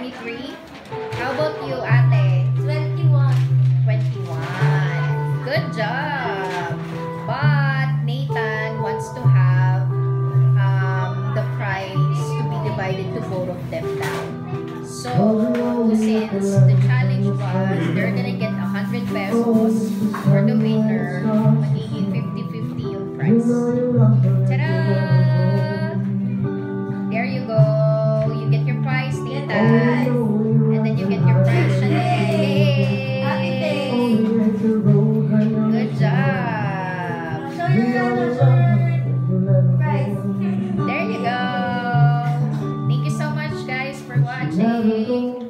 23. How about you, ate? 21. 21. Good job. But Nathan wants to have the prize to be divided to both of them now. So, since the challenge was they're gonna get 100 pesos for the winner, magiging 50-50 yung prize. Ta-da! There you go. You get your prize, Nathan. And then you get your prize, Chanel. Happy day. Good job. Show your shirt. Price. There you go. Thank you so much, guys, for watching.